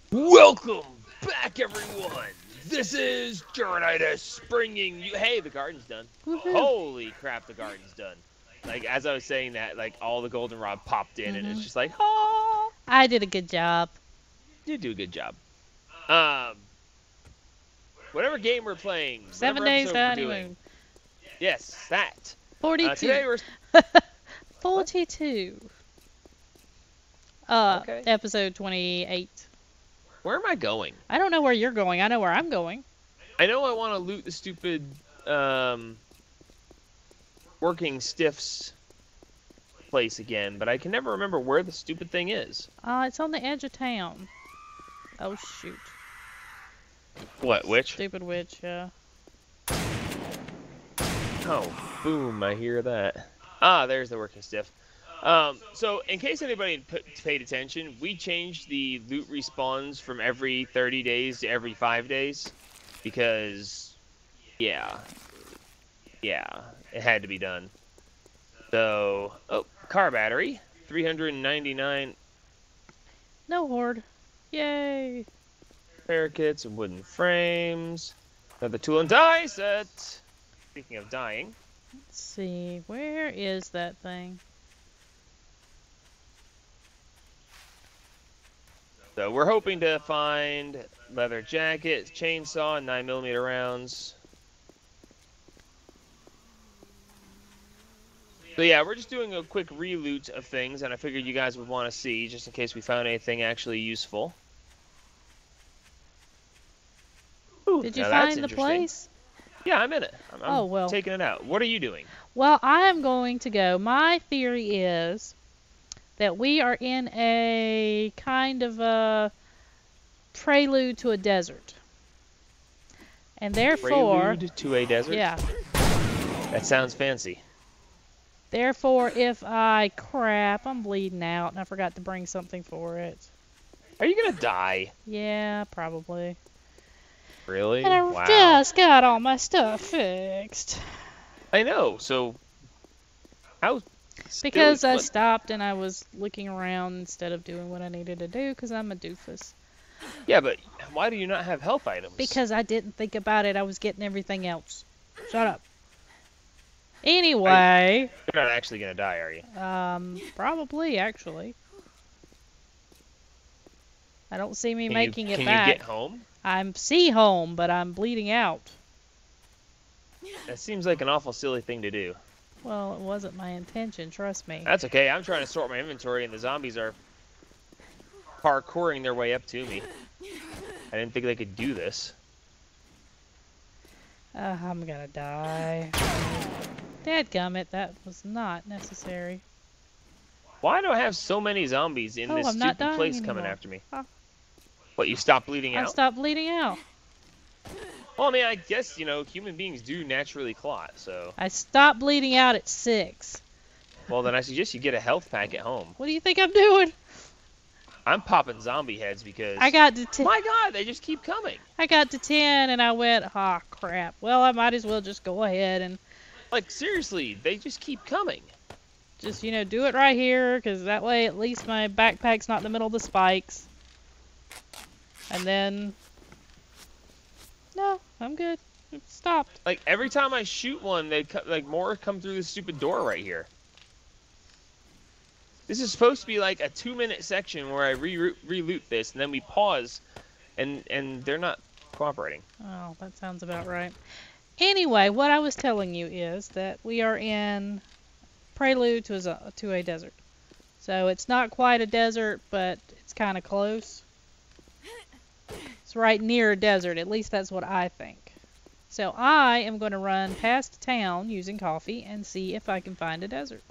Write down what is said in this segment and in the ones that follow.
Welcome back, everyone. This is Journitis bringing you. Hey, the garden's done. Holy crap, the garden's done. Like, as I was saying that, like, all the goldenrod popped in, and it's just like, oh. I did a good job. You do a good job. Whatever game we're playing, 7 whatever days episode to we're honeymoon. doing. Yes, that. 42. Today we're. 42. Okay. Episode 28. Where am I going? I don't know where you're going. I know where I'm going. I know I want to loot the stupid, working stiffs place again, but I can never remember where the stupid thing is. It's on the edge of town. Oh, shoot. What, witch? Stupid witch, yeah. Oh, boom, I hear that. There's the working stiff. So, in case anybody paid attention, we changed the loot respawns from every 30 days to every 5 days. Because, yeah, it had to be done. So, car battery, 399 No horde. Yay. parakeets and wooden frames. Another tool and die set. Speaking of dying. Let's see. Where is that thing? So we're hoping to find leather jacket, chainsaw, and 9mm rounds. So yeah, we're just doing a quick re-loot of things, and I figured you guys would want to see, just in case we found anything actually useful. Ooh, Did you now that's find the interesting. place? Yeah, I'm in it. I'm well. taking it out. What are you doing? Well, I am going to go. My theory is that we are in a kind of a prelude to a desert. And therefore... Prelude to a desert? Yeah. That sounds fancy. Therefore, if I crap, I'm bleeding out, and I forgot to bring something for it. Are you gonna die? Yeah, probably. Really? And I Wow. just got all my stuff fixed. I know, so... How... Because I stopped and I was looking around instead of doing what I needed to do, because I'm a doofus. Yeah, but why do you not have health items? Because I didn't think about it, I was getting everything else. Shut up. Anyway. You're not actually gonna die, are you? Probably, actually. I don't see me making it Can back. you get home? I'm home, but I'm bleeding out. That seems like an awful silly thing to do. Well, it wasn't my intention, trust me. That's okay, I'm trying to sort my inventory and the zombies are parkouring their way up to me. I didn't think they could do this. I'm gonna die. Dadgummit, that was not necessary. Why do I have so many zombies in this I'm not stupid dying place coming anymore. after me? Huh. What, you stopped bleeding I out? stopped bleeding out. Well, I mean, I guess, you know, human beings do naturally clot, so... I stopped bleeding out at 6. Well, then I suggest you get a health pack at home. What do you think I'm doing? I'm popping zombie heads because... I got to 10. My God, they just keep coming. I got to 10 and I went, ah, crap. Well, I might as well just go ahead and Like, seriously, they just keep coming. just, do it right here, because that way at least my backpack's not in the middle of the spikes. And then... No, I'm good. It stopped. Like, every time I shoot one, they like more come through this stupid door right here. This is supposed to be like a 2-minute section where I re-loot this, and then we pause, and they're not cooperating. Oh, that sounds about right. Anyway, what I was telling you is that we are in prelude to a desert. So it's not quite a desert, but it's kind of close. It's right near a desert, at least that's what I think. So I am going to run past town using coffee and see if I can find a desert.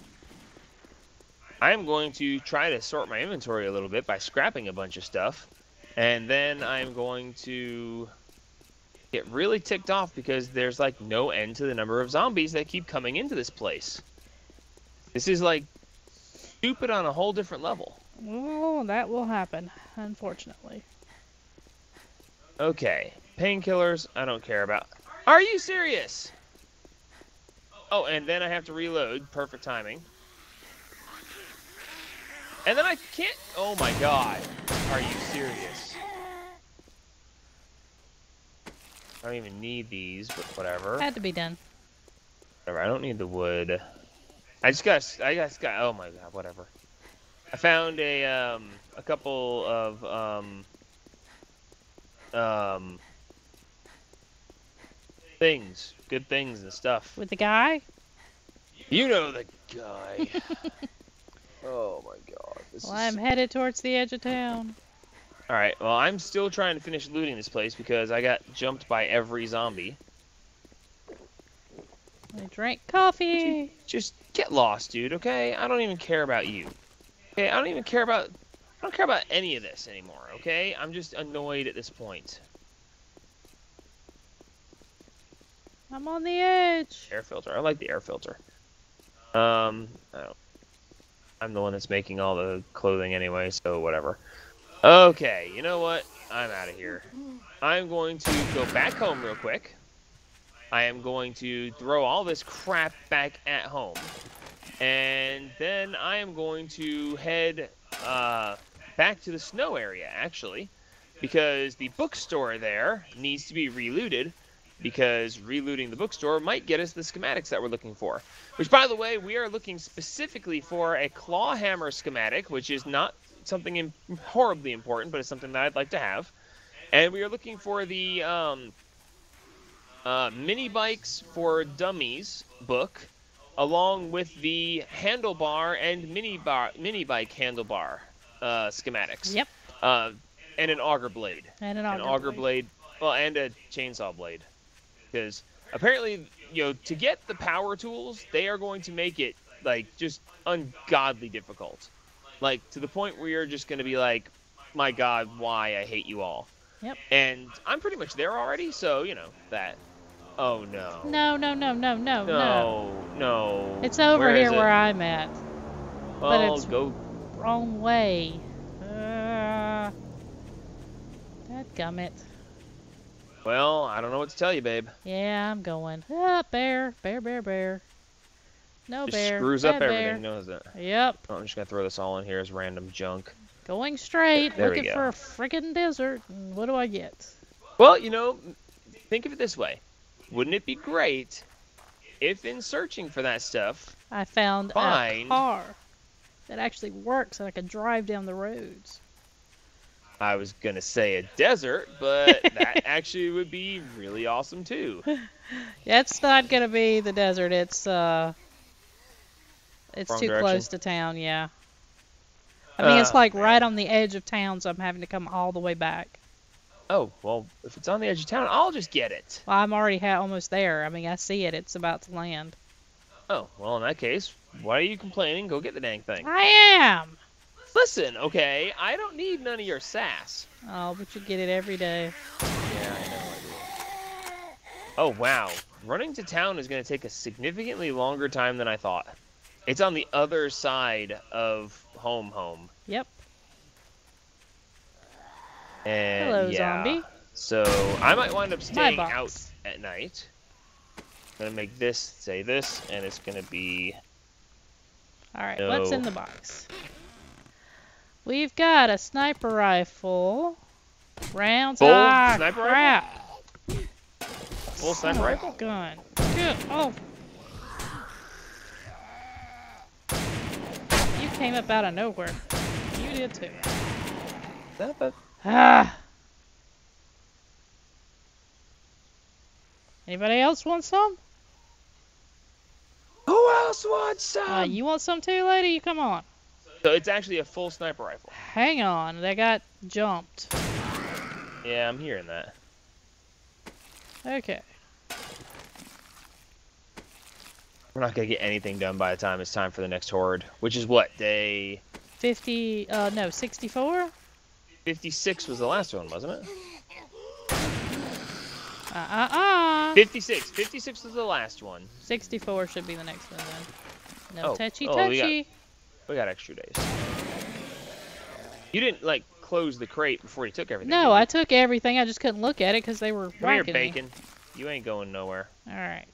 I am going to try to sort my inventory a little bit by scrapping a bunch of stuff, and then I'm going to get really ticked off because there's like no end to the number of zombies that keep coming into this place. This is like stupid on a whole different level. Well, that will happen, unfortunately. Okay, painkillers, I don't care about. Are you serious? Oh, and then I have to reload. Perfect timing. And then I can't... Oh my God. Are you serious? I don't even need these, but whatever. Had to be done. Whatever. I don't need the wood. I just got. Oh my god. Whatever. I found a couple of things, good things and stuff. With the guy? You know the guy. Oh my god. Well, I'm headed towards the edge of town. Alright, well, I'm still trying to finish looting this place because I got jumped by every zombie. I drank coffee. Just get lost, dude, okay? I don't even care about you. Okay, I don't care about any of this anymore, okay? I'm just annoyed at this point. I'm on the edge. Air filter. I like the air filter. I don't. I'm the one that's making all the clothing anyway, so whatever. Okay, you know what? I'm out of here. I'm going to go back home real quick. I am going to throw all this crap back at home. And then I am going to head back to the snow area, actually. Because the bookstore there needs to be relooted. Because relooting the bookstore might get us the schematics that we're looking for. Which, by the way, we are looking specifically for a claw hammer schematic, which is not something horribly important, but it's something that I'd like to have. And we are looking for the Mini Bikes for Dummies book, along with the handlebar and mini bike handlebar schematics. Yep. And an auger blade. And an auger blade. Well, and a chainsaw blade. Because apparently, you know, to get the power tools, they are going to make it, like, just ungodly difficult. Like, to the point where you're just going to be like, my god, why I hate you all. Yep. And I'm pretty much there already, so, you know, that. Oh, no. No. No. It's over here where I'm at. Well, but it's go. Wrong way. Dadgummit. Well, I don't know what to tell you, babe. Yeah, I'm going. Ah, bear. No Just bear. screws Bad up bear. everything, knows it. Yep. Oh, I'm just going to throw this all in here as random junk. Going straight, There we looking go. for a friggin' desert. And what do I get? Well, you know, think of it this way. Wouldn't it be great if in searching for that stuff, I found a Fine. car that actually works and I can drive down the roads. I was going to say a desert, but that actually would be really awesome too. It's not gonna be the desert. It's Wrong too direction. close to town. Yeah. I mean, it's like man. right on the edge of town, so I'm having to come all the way back. Oh, well, if it's on the edge of town, I'll just get it. Well, I'm already almost there. I mean, I see it. It's about to land. Oh, well, in that case, why are you complaining? Go get the dang thing. I am. Listen, okay, I don't need none of your sass. Oh, but you get it every day. Yeah, I know I do. Oh, wow. Running to town is going to take a significantly longer time than I thought. It's on the other side of home. Yep. And Hello, yeah. zombie. So I might wind up staying box. out at night. I'm gonna make this say this, and it's gonna be. All right, No. what's in the box? We've got a sniper rifle. Rounds. Full Ah, sniper crap. Full sniper Son of a rifle? Gun. Good. Oh. You came up out of nowhere. You did too. Ah. Anybody else want some? Who else wants some? You want some too, lady? You come on. So it's actually a full sniper rifle. Hang on. They got jumped. Yeah, I'm hearing that. Okay. We're not gonna get anything done by the time it's time for the next horde, which is what, day 50, no, 64? 56 was the last one, wasn't it? 56. 56 was the last one. 64 should be the next one then. No Oh, touchy oh, touchy. We got extra days. You didn't, like, close the crate before you took everything, No, did you? I took everything. I just couldn't look at it because they were Come here, whacking me. bacon. You ain't going nowhere. All right.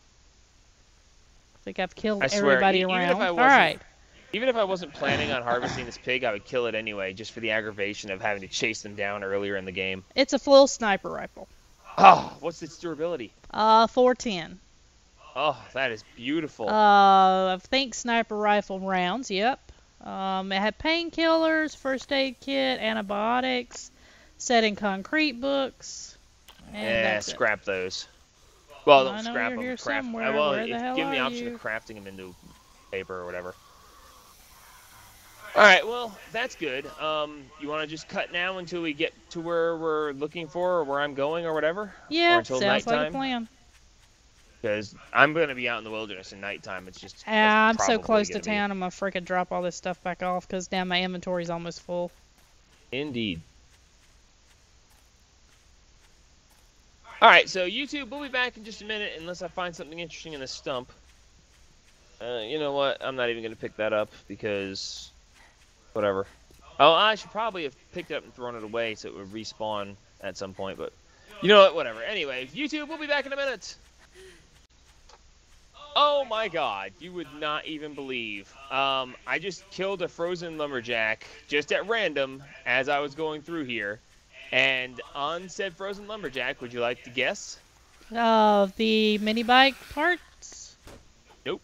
I think I've killed I swear, everybody even around. if I All wasn't- right. Even if I wasn't planning on harvesting this pig, I would kill it anyway, just for the aggravation of having to chase them down earlier in the game. It's a full sniper rifle. Oh, what's its durability? 410. Oh, that is beautiful. I think sniper rifle rounds. Yep. It had painkillers, first aid kit, antibiotics, setting concrete books, and Yeah, that's it. scrap those. Well, don't I know scrap you're them. here Craft. somewhere. Well, Where the hell give me the are option you? of crafting them into paper or whatever. All right, well, that's good. You want to just cut now until we get to where we're looking for, or where I'm going, or whatever, or Yeah, until sounds like a nighttime? plan. Because I'm going to be out in the wilderness at nighttime. It's just that's I'm so probably close to gonna be- town, I'm gonna freaking drop all this stuff back off because now my inventory's almost full. Indeed. All right, so YouTube, we'll be back in just a minute unless I find something interesting in this stump. You know what? I'm not even going to pick that up because whatever. Oh, I should probably have picked it up and thrown it away so it would respawn at some point, but you know what? Whatever. Anyway, YouTube, we'll be back in a minute. Oh my god, you would not even believe. I just killed a frozen lumberjack just at random as I was going through here. And on said frozen lumberjack, would you like to guess? The mini bike parts? Nope.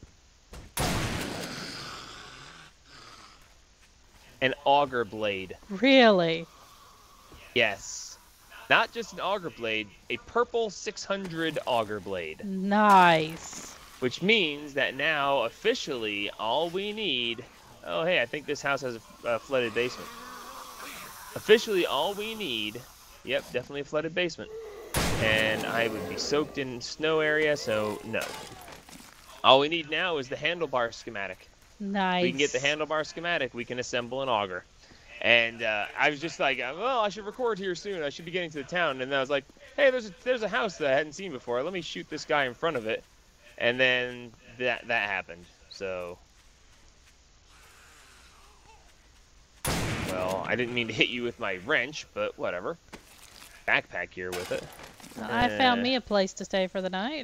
An auger blade. Really? Yes. Not just an auger blade, a purple 600 auger blade. Nice. Which means that now, officially, all we need... Oh, hey, I think this house has a flooded basement. Officially, all we need... Yep, definitely a flooded basement. And I would be soaked in snow area, so no. All we need now is the handlebar schematic. Nice. We can get the handlebar schematic, we can assemble an auger. And I was just like, well, I should record here soon. I should be getting to the town. And then I was like, hey, there's a house that I hadn't seen before. Let me shoot this guy in front of it. And then that happened. So, well, I didn't mean to hit you with my wrench, but whatever. Backpack here with it. I found me a place to stay for the night.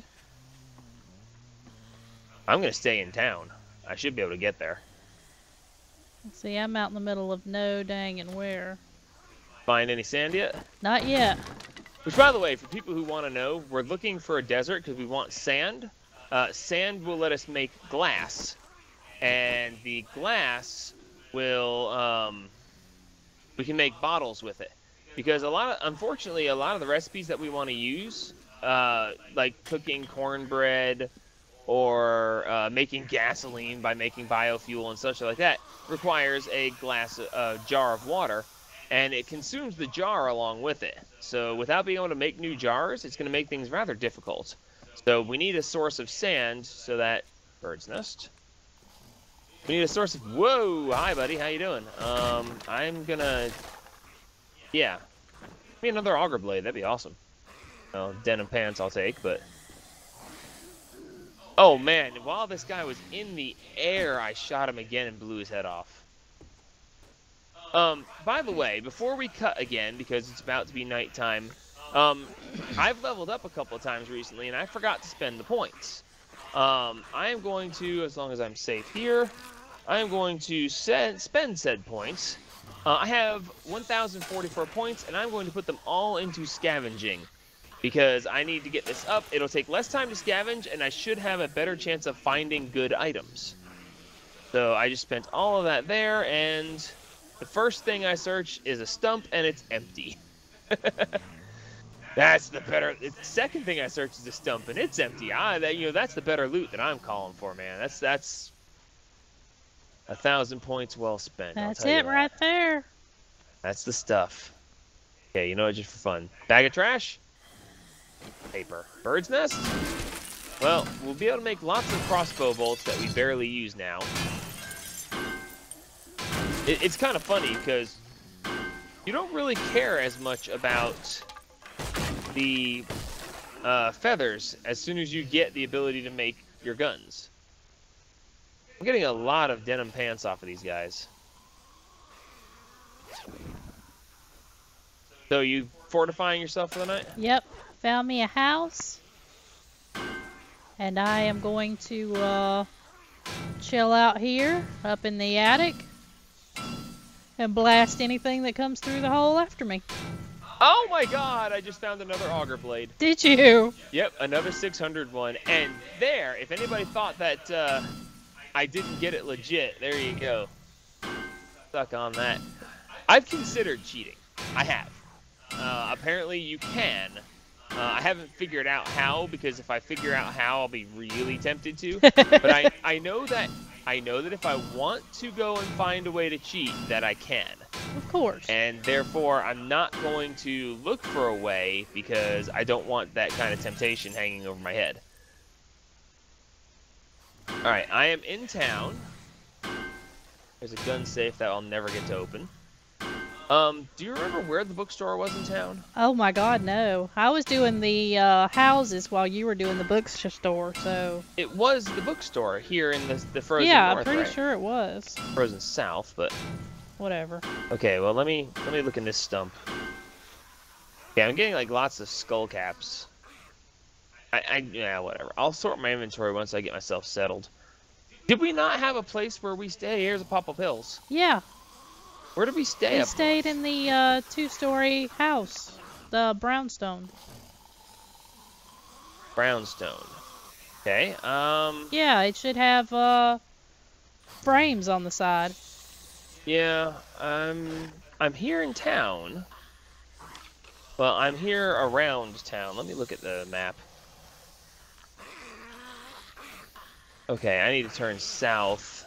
I'm gonna stay in town. I should be able to get there. See, I'm out in the middle of no dang and where. Find any sand yet? Not yet. Which, by the way, for people who want to know, we're looking for a desert because we want sand. Sand will let us make glass, and the glass will we can make bottles with it. Because unfortunately, a lot of the recipes that we want to use, like cooking cornbread or making gasoline by making biofuel and such like that, requires a jar of water, and it consumes the jar along with it. So without being able to make new jars, it's going to make things rather difficult. So we need a source of sand so that... Bird's nest. We need a source of... Whoa! Hi, buddy. How you doing? I'm gonna... Yeah. Maybe another auger blade. That'd be awesome. Well, denim pants I'll take, but... Oh, man. While this guy was in the air, I shot him again and blew his head off. By the way, before we cut again, because it's about to be nighttime, I've leveled up a couple of times recently, and I forgot to spend the points. I am going to, as long as I'm safe here, I am going to spend said points. I have 1,044 points, and I'm going to put them all into scavenging, because I need to get this up. It'll take less time to scavenge, and I should have a better chance of finding good items. So I just spent all of that there, and the first thing I search is a stump, and it's empty. That's the better. The second thing I search is a stump, and it's empty. That's the better loot that I'm calling for, man. That's 1,000 points well spent. That's it right there. That's the stuff. Okay, you know what? Just for fun. Bag of trash. Paper. Bird's nest. Well, we'll be able to make lots of crossbow bolts that we barely use now. It's kind of funny because you don't really care as much about the feathers as soon as you get the ability to make your guns. I'm getting a lot of denim pants off of these guys. So you fortifying yourself for the night? Yep. Found me a house. And I am going to chill out here up in the attic and blast anything that comes through the hole after me. Oh my god, I just found another auger blade. Did you? Yep, another 600 one. And there, if anybody thought that I didn't get it legit, there you go. Stuck on that. I've considered cheating. I have. Apparently you can. I haven't figured out how, because if I figure out how, I'll be really tempted to. But I know that if I want to go and find a way to cheat, that I can. Of course. And therefore, I'm not going to look for a way because I don't want that kind of temptation hanging over my head. Alright, I am in town. There's a gun safe that I'll never get to open. Do you remember where the bookstore was in town? Oh my god, no. I was doing the houses while you were doing the bookstore, so... It was the bookstore here in the frozen yeah, north, I'm pretty right? sure it was. Frozen south, but... Whatever. Okay, well, let me look in this stump. Yeah, I'm getting, like, lots of skull caps. Yeah, whatever. I'll sort my inventory once I get myself settled. Did we not have a place where we stay? Here's a pop of pills. Yeah. Where did we stay We up stayed north? in the two-story house. The brownstone. Brownstone. Okay, Yeah, it should have frames on the side. yeah, I'm here in town. Well, I'm here around town. Let me look at the map. Okay, I need to turn south.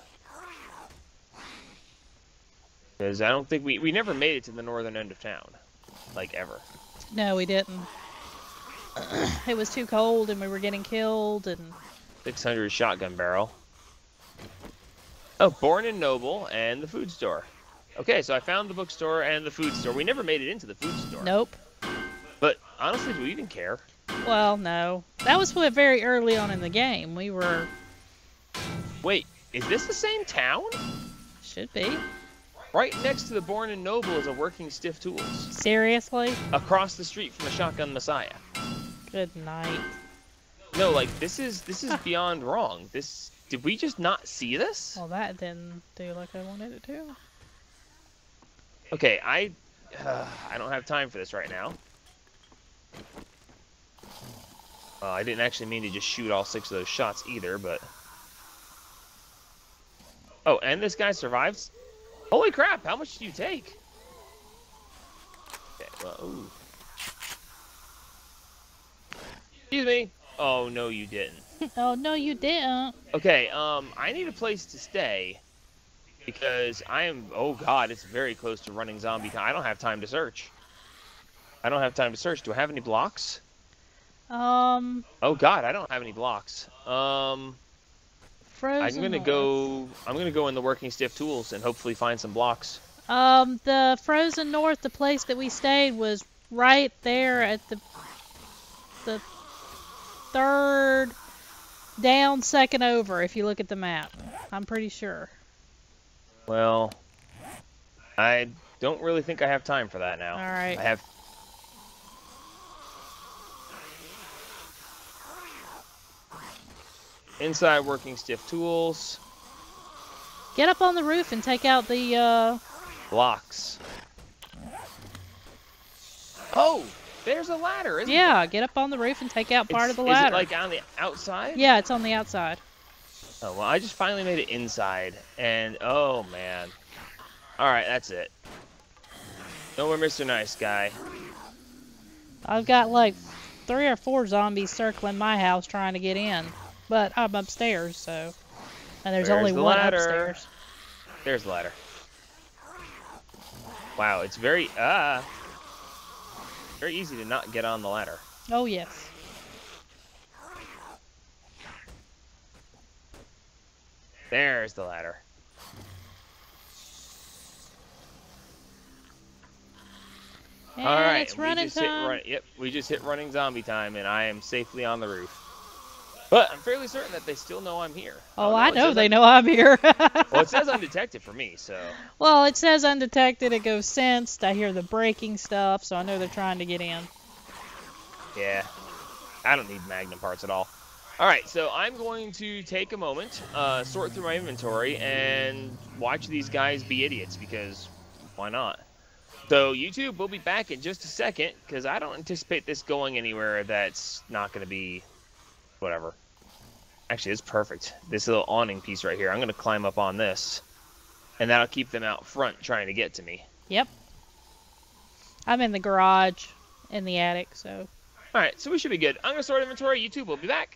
Because I don't think we never made it to the northern end of town. Like, ever. No, we didn't. It was too cold and we were getting killed and... 600 shotgun barrel. Oh, Born and Noble and the food store. Okay, so I found the bookstore and the food store. We never made it into the food store. Nope. But honestly, do we even care? Well, no. That was very early on in the game. We were... Wait, is this the same town? Should be. Right next to the Born and Noble is a Working Stiff Tools. Seriously? Across the street from a Shotgun Messiah. Good night. No, like, this is beyond wrong. Did we just not see this? Well, that didn't do like I wanted it to. Okay, I don't have time for this right now. I didn't actually mean to just shoot all 6 of those shots either, but... Oh, and this guy survives? Holy crap, how much do you take? Okay, well, ooh. Excuse me. Oh, no, you didn't. Oh, no, you didn't. Okay, I need a place to stay because oh god, it's very close to running zombie time. I don't have time to search. Do I have any blocks? Oh god, I don't have any blocks. Frozen I'm gonna go in the Working Stiff Tools and hopefully find some blocks. The Frozen North, the place that we stayed, was right there at the third down, second over, if you look at the map. I'm pretty sure. Well, I don't really think I have time for that now. Alright. I have... Inside Working Stiff Tools. Get up on the roof and take out the, Blocks. Oh! There's a ladder, isn't yeah, get up on the roof and take out part of the Is ladder. it like on the outside? Yeah, it's on the outside. Oh, well, I just finally made it inside, and oh, man. Alright, that's it. No more Mr. Nice Guy. I've got like 3 or 4 zombies circling my house trying to get in. But I'm upstairs, so... And there's only the one ladder. upstairs. There's the ladder. Wow, it's very easy to not get on the ladder. Oh, yes. There's the ladder. And All right, it's running time. We just hit running zombie time, and I am safely on the roof. But I'm fairly certain that they still know I'm here. Oh, I know they know I'm here. Well, it says undetected for me, so... Well, it says undetected. It goes sensed. I hear the breaking stuff, so I know they're trying to get in. Yeah. I don't need Magnum parts at all. Alright, so I'm going to take a moment, sort through my inventory, and watch these guys be idiots, because why not? So YouTube, we'll be back in just a second because I don't anticipate this going anywhere that's not going to be whatever. Actually, it's perfect. This little awning piece right here. I'm going to climb up on this, and that'll keep them out front trying to get to me. Yep. I'm in the garage, in the attic, so. All right, so we should be good. I'm going to start inventory. YouTube, we'll be back.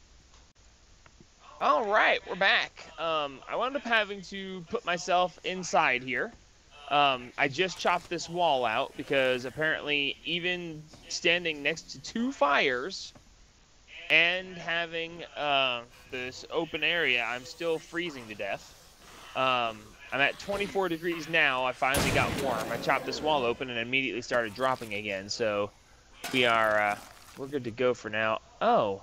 All right, we're back. I wound up having to put myself inside here. I just chopped this wall out because apparently even standing next to 2 fires and having this open area, I'm still freezing to death. I'm at 24 degrees now. I finally got warm. I chopped this wall open and immediately started dropping again. So we're good to go for now. Oh,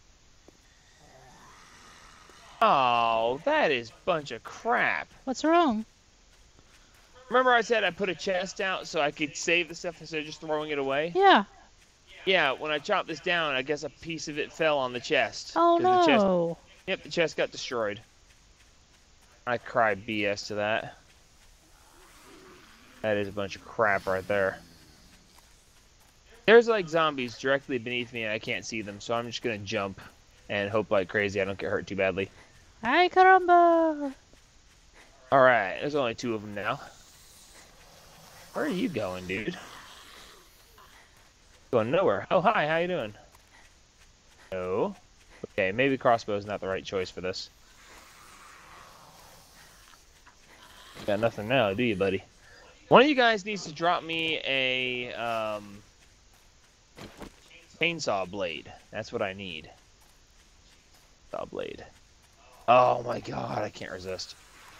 that is a bunch of crap. What's wrong? Remember I said I put a chest out so I could save the stuff instead of just throwing it away? Yeah. Yeah, when I chopped this down, I guess a piece of it fell on the chest. Oh, no. The chest got destroyed. I cried BS to that. That is a bunch of crap right there. There's like zombies directly beneath me and I can't see them, so I'm just going to jump and hope like crazy I don't get hurt too badly. Ay, caramba! Alright, there's only 2 of them now. Where are you going, dude? Going nowhere. Oh, hi, how you doing? No. Okay, maybe crossbow's not the right choice for this. Got nothing now, do you, buddy? One of you guys needs to drop me a chainsaw blade. That's what I need. Saw blade. Oh my god, I can't resist.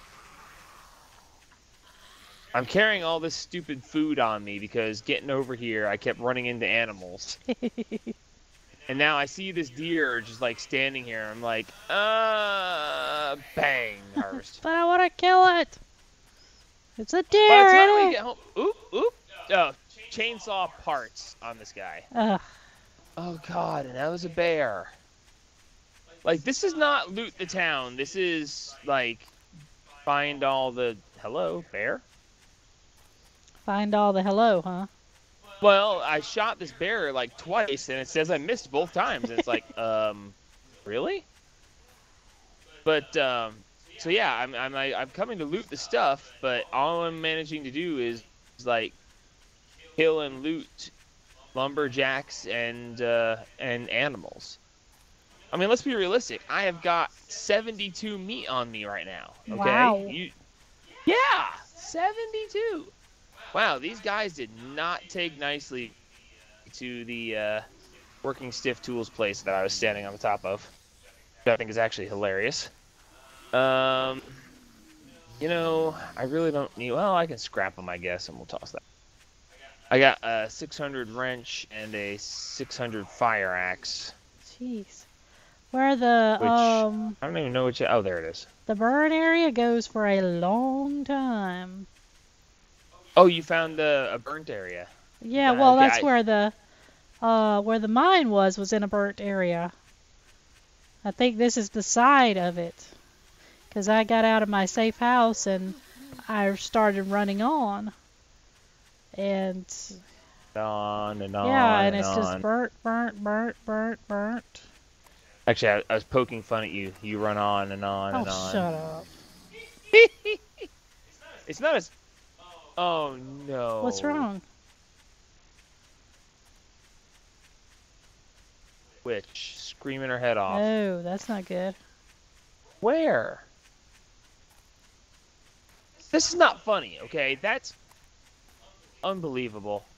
I'm carrying all this stupid food on me because getting over here, I kept running into animals. And now I see this deer just like standing here. I'm like, bang, first. But I want to kill it. It's a deer. By the time we get home, oop. Oh, chainsaw parts on this guy. Ugh. Oh god, and that was a bear. Like, this is not loot the town. This is like find all the hello bear. Find all the hello, huh? Well, I shot this bear like twice, and it says I missed both times. And it's like, really? But so yeah, I'm coming to loot the stuff, but all I'm managing to do is like kill and loot lumberjacks and animals. I mean, let's be realistic. I have got 72 meat on me right now. Okay. Wow. Yeah, 72. Wow, these guys did not take nicely to the Working Stiff Tools place that I was standing on the top of. Which I think is actually hilarious. You know, I really don't need... Well, I can scrap them, I guess, and we'll toss that. I got a 600 wrench and a 600 fire axe. Jeez. Where the, I don't even know which... Oh, there it is. the burn area goes for a long time. Oh, you found a burnt area. Yeah, well, okay, that's where the mine was in a burnt area. I think this is the side of it. Because I got out of my safe house and I started running on. And... On and on. Yeah, and it's on. just burnt. Actually, I was poking fun at you. You run on and on and on. Oh, shut up. It's not as... Oh, no. What's wrong? Witch screaming her head off. Oh, that's not good. Where? This is not funny, okay? That's unbelievable.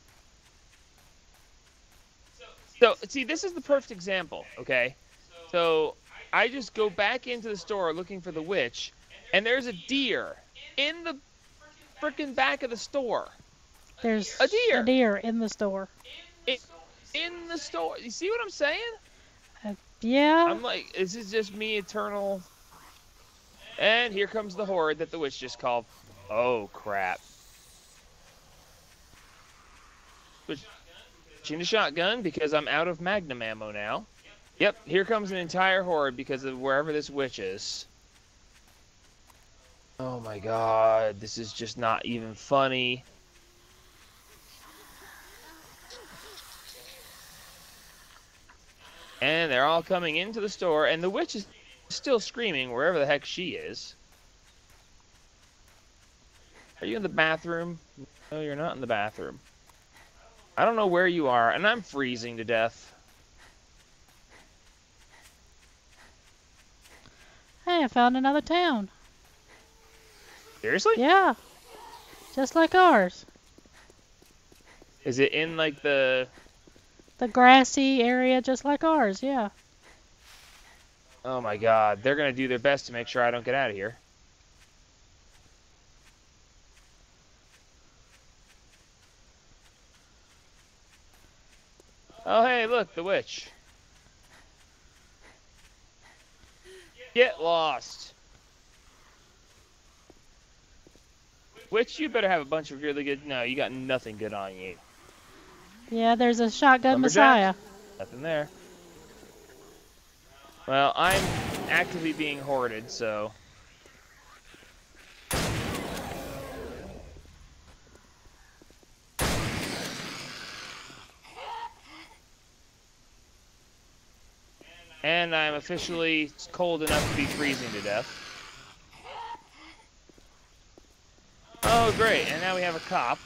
So, see, this is the perfect example, okay? So, I just go back into the store looking for the witch, and there's a deer in the frickin' back of the store. There's a deer. A deer in the store. In the store. You see what I'm saying? Yeah. I'm like, this is just me eternal. And here comes the horde that the witch just called. Oh, crap. Switching to shotgun because I'm out of magnum ammo now. Yep, here comes an entire horde because of wherever this witch is. Oh my god, this is just not even funny. And they're all coming into the store, and the witch is still screaming wherever the heck she is. Are you in the bathroom? No, you're not in the bathroom. I don't know where you are, and I'm freezing to death. Hey, I found another town. Seriously? Yeah, just like ours. Is it in, like, the... The grassy area just like ours, yeah. Oh my god, they're gonna do their best to make sure I don't get out of here. Oh hey, look, the witch. Get lost. Witch, you better have a bunch of really good... No, you got nothing good on you. Yeah, there's a shotgun Lumberjack? Messiah. Nothing there. Well, I'm actively being hoarded, so... And I'm officially cold enough to be freezing to death. Oh, great. And now we have a cop.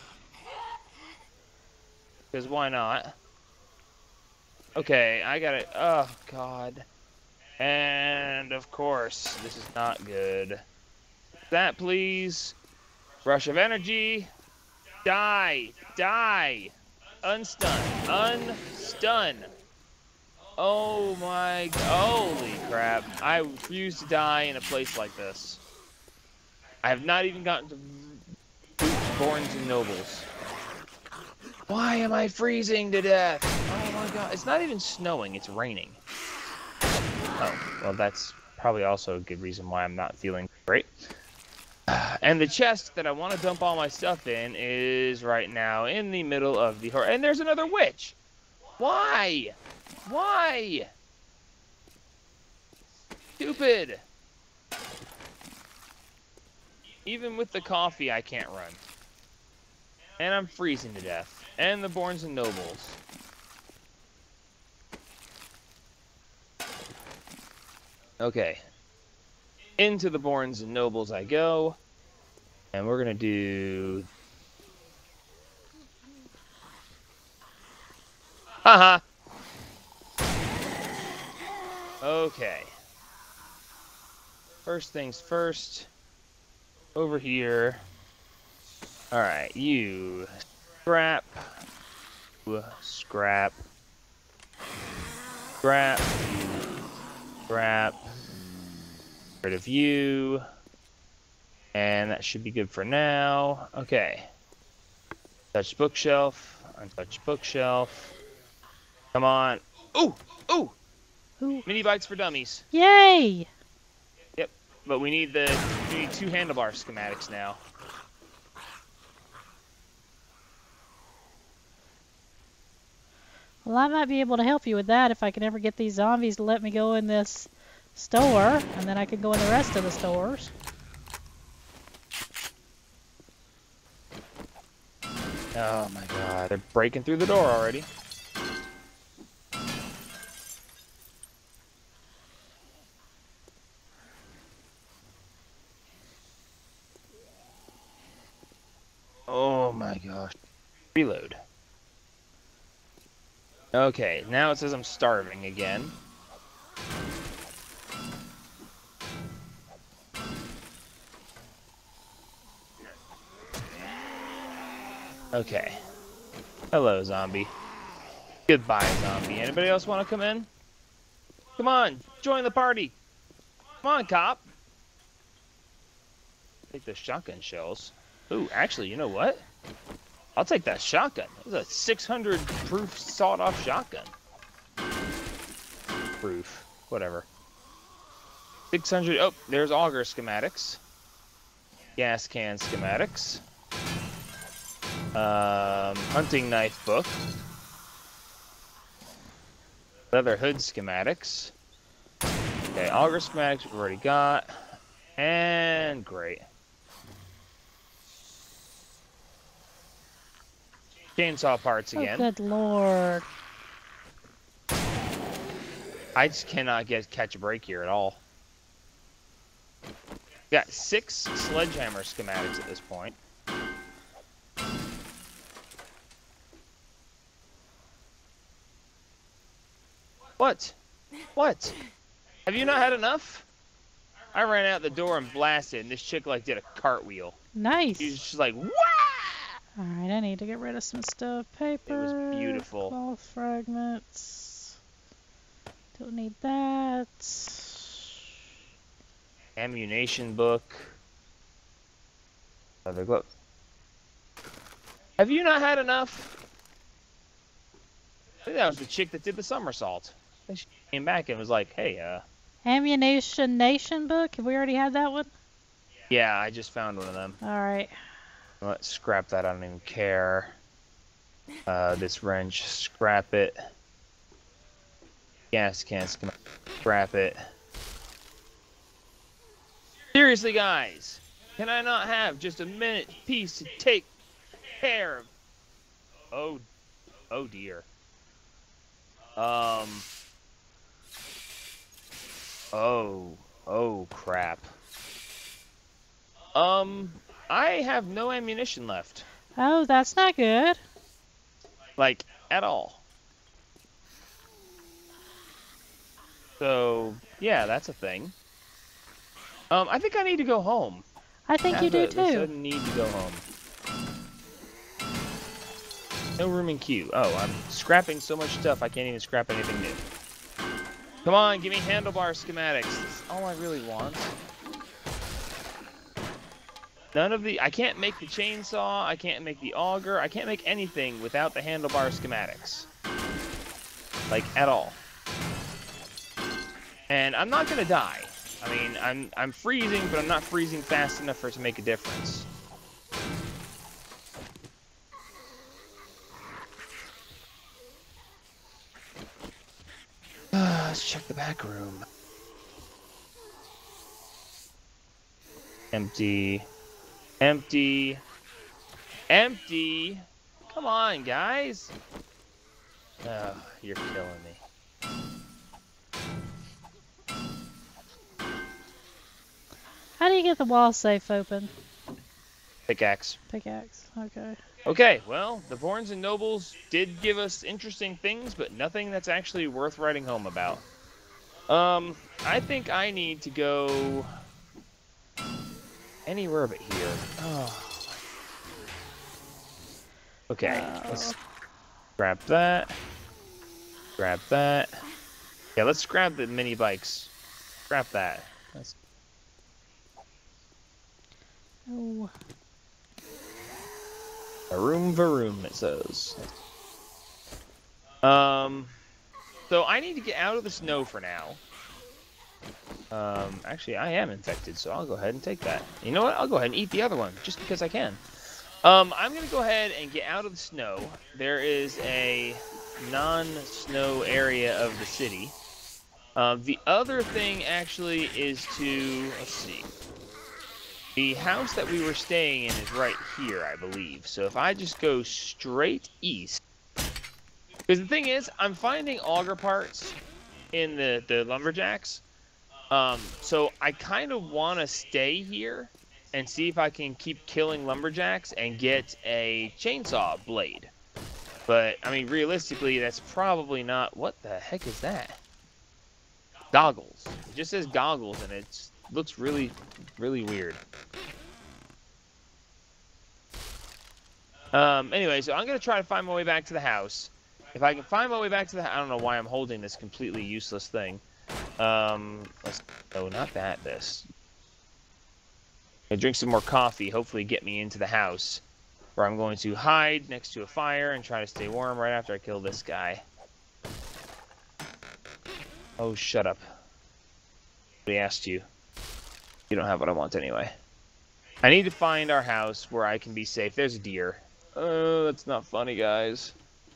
Because why not? Okay, I got it. Oh, God. And, of course, this is not good. That, please. Rush of energy. Die. Die. Unstun. Unstun. Oh, my... Holy crap. I refuse to die in a place like this. I have not even gotten to Borns and Nobles. Why am I freezing to death? Oh my god. It's not even snowing, it's raining. Oh, well that's probably also a good reason why I'm not feeling great. And the chest that I want to dump all my stuff in is right now in the middle of the... And there's another witch! Why? Why? Stupid! Even with the coffee, I can't run. And I'm freezing to death. And the Borns and Nobles. Okay. Into the Borns and Nobles I go. And we're gonna do... Haha! Okay. First things first. Over here. Alright, you scrap. Scrap. Scrap. Scrap. Rid of you. And that should be good for now. Okay. Touch bookshelf. Untouch bookshelf. Come on. Ooh! Ooh! Ooh. Mini bikes for dummies. Yay! Yep. But we need two handlebar schematics now. Well, I might be able to help you with that if I can ever get these zombies to let me go in this store, and then I can go in the rest of the stores. Oh my god, they're breaking through the door already. Oh my gosh. Reload. Okay, now it says I'm starving again. Okay. Hello, zombie. Goodbye, zombie. Anybody else want to come in? Come on, join the party. Come on, cop. Take the shotgun shells. Ooh, actually, you know what? I'll take that shotgun. It was a 600 proof sawed-off shotgun. Proof. Whatever. 600... Oh, there's auger schematics. Gas can schematics. Hunting knife book. Leather hood schematics. Okay, auger schematics we've already got. And great. Chainsaw parts again. Oh, good lord. I just cannot catch a break here at all. Got 6 sledgehammer schematics at this point. What? What? Have you not had enough? I ran out the door and blasted, and this chick like did a cartwheel. Nice. She's just like, "Wah!" Alright, I need to get rid of some stuff. Paper. It was beautiful. Cloth fragments. Don't need that. Ammunition book. Leather glove. Have you not had enough? I think that was the chick that did the somersault. Then she came back and was like, "Hey, Ammunition Nation book. Have we already had that one? yeah, I just found one of them. Alright. Let's scrap that. I don't even care. This wrench, scrap it. Gas can, scrap it. Seriously, guys, can I not have just a minute piece to take care of? Oh dear. Oh crap. I have no ammunition left. Oh, that's not good. Like, at all. So, yeah, that's a thing. I think I need to go home. I think you do The too. sudden need to go home. No room in queue. Oh, I'm scrapping so much stuff I can't even scrap anything new. Come on, give me handlebar schematics. That's all I really want. None of the... I can't make the chainsaw, I can't make the auger, I can't make anything without the handlebar schematics. Like, at all. And I'm not gonna die. I mean, I'm freezing, but I'm not freezing fast enough for it to make a difference. Let's check the back room. Empty. Empty. Empty. Come on, guys. Oh, you're killing me. How do you get the wall safe open? Pickaxe. Pickaxe. Okay. Okay, well, the Borns and Nobles did give us interesting things, but nothing that's actually worth writing home about. I think I need to go anywhere but here. Oh. Okay, let's grab that. Grab that. Yeah, let's grab the mini bikes. Grab that. That's... Oh. Varoom, it says. So I need to get out of the snow for now. Actually, I am infected, so I'll go ahead and take that. You know what? I'll go ahead and eat the other one, just because I can. I'm going to go ahead and get out of the snow. There is a non-snow area of the city. The other thing, actually, is to... Let's see. The house that we were staying in is right here, I believe. So if I just go straight east... Because the thing is, I'm finding auger parts in the lumberjacks. So I kind of want to stay here and see if I can keep killing lumberjacks and get a chainsaw blade. But, I mean, realistically, that's probably not... What the heck is that? Goggles. It just says goggles, and it looks really, really weird. Anyway, so I'm going to try to find my way back to the house. If I can find my way back to the house... I don't know why I'm holding this completely useless thing. Let's... Oh, not that, this. I'm gonna drink some more coffee, hopefully get me into the house, where I'm going to hide next to a fire and try to stay warm right after I kill this guy. Oh, shut up. Nobody asked you. You don't have what I want anyway. I need to find our house where I can be safe. There's a deer. Oh, that's not funny, guys.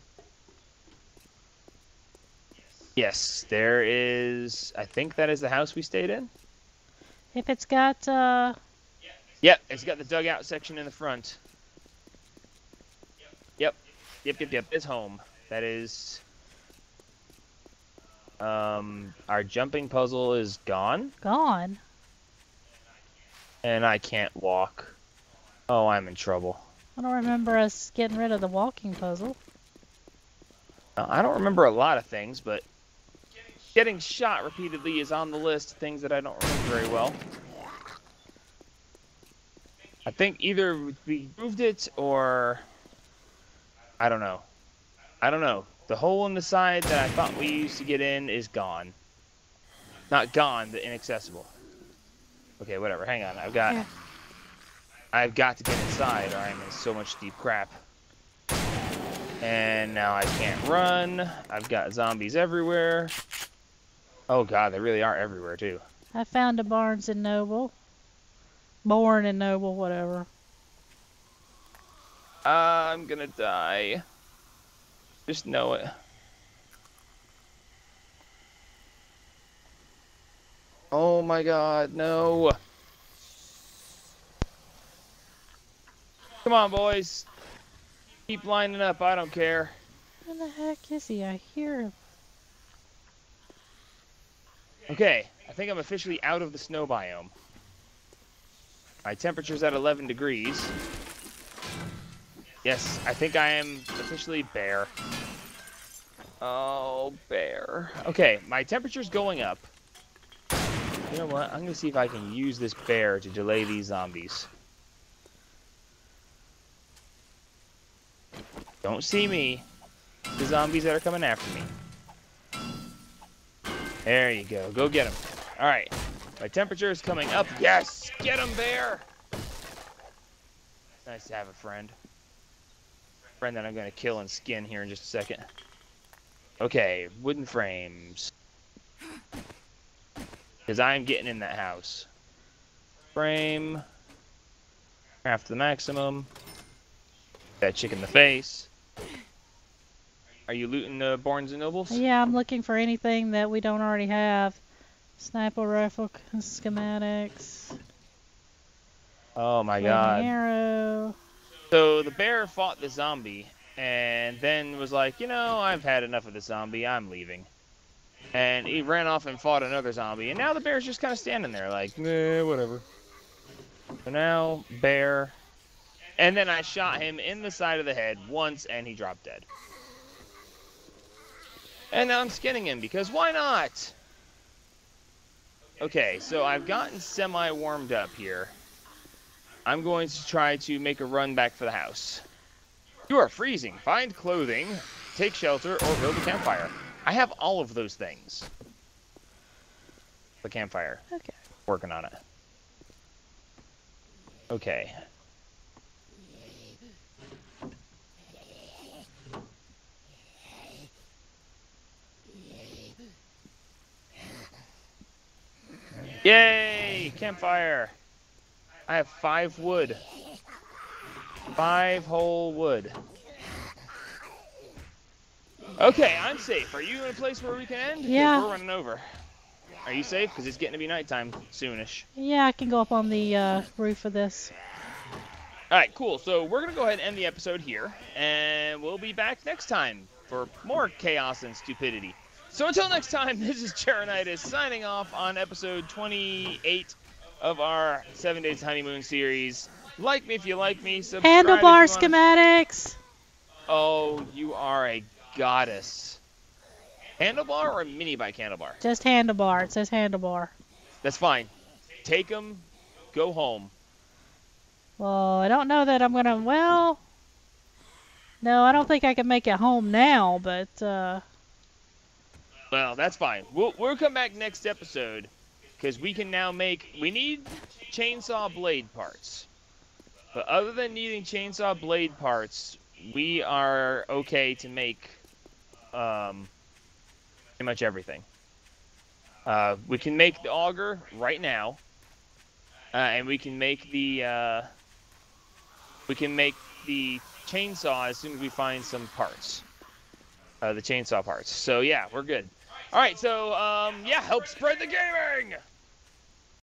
Yes, there is... I think that is the house we stayed in. If it's got, Yep, it's got the dugout section in the front. Yep. It's home. That is... Our jumping puzzle is gone, Gone. and I can't walk. Oh, I'm in trouble. I don't remember us getting rid of the walking puzzle. I don't remember a lot of things, but getting shot repeatedly is on the list of things that I don't remember very well. I think either we moved it or I don't know. I don't know. The hole in the side that I thought we used to get in is gone. Not gone, but inaccessible. Okay, whatever. Hang on. I've got to get inside or I'm in so much deep crap. And now I can't run. I've got zombies everywhere. Oh god, they really are everywhere too. I found a Barnes and Noble. Born and Noble, whatever. I'm gonna die. Just know it. Oh my god, no. Come on, boys. Keep lining up, I don't care. Where the heck is he? I hear him. Okay, I think I'm officially out of the snow biome. My temperature's at 11 degrees. Yes, I think I am officially bare. Oh, bare. Okay, my temperature's going up. You know what? I'm gonna see if I can use this bear to delay these zombies. Don't see me. The zombies that are coming after me. There you go. Go get them. All right. My temperature is coming up. Yes! Get him, bear! Nice to have a friend. Friend that I'm going to kill and skin here in just a second. Okay, wooden frames. Because I'm getting in that house. Frame. Craft to the maximum. That chick in the face. Are you looting Barnes and Nobles? Yeah, I'm looking for anything that we don't already have. Sniper rifle schematics. Oh my god. Arrow. So the bear fought the zombie and then was like, you know, I've had enough of the zombie, I'm leaving. And he ran off and fought another zombie, and now the bear's just kind of standing there like, whatever. So now, bear. And then I shot him in the side of the head once and he dropped dead. And now I'm skinning him because why not? Okay, so I've gotten semi-warmed up here. I'm going to try to make a run back for the house. You are freezing. Find clothing, take shelter, or build a campfire. I have all of those things. The campfire. Okay. Working on it. Okay. Yay! Campfire! I have 5 wood. 5 whole wood. Okay, I'm safe. Are you in a place where we can end? 'Cause Yeah. we're running over. Are you safe? Because it's getting to be nighttime soonish. Yeah, I can go up on the roof of this. Alright, cool. So we're going to go ahead and end the episode here. And we'll be back next time for more chaos and stupidity. So until next time, this is Charonitis signing off on episode 28 of our 7 Days of Honeymoon series. Like me if you like me. Subscribe Handlebar if you wanna... schematics! Oh, you are a goddess. Handlebar or a mini bike handlebar? Just handlebar. It says handlebar. That's fine. Take them. Go home. Well, I don't know that I'm gonna. Well, no, I don't think I can make it home now. But Well, that's fine. We'll come back next episode because we can now make. We need chainsaw blade parts. But other than needing chainsaw blade parts, we are okay to make pretty much everything. We can make the auger right now, and we can make the chainsaw as soon as we find some parts, the chainsaw parts. So yeah, we're good. All right, so yeah, help spread the gaming.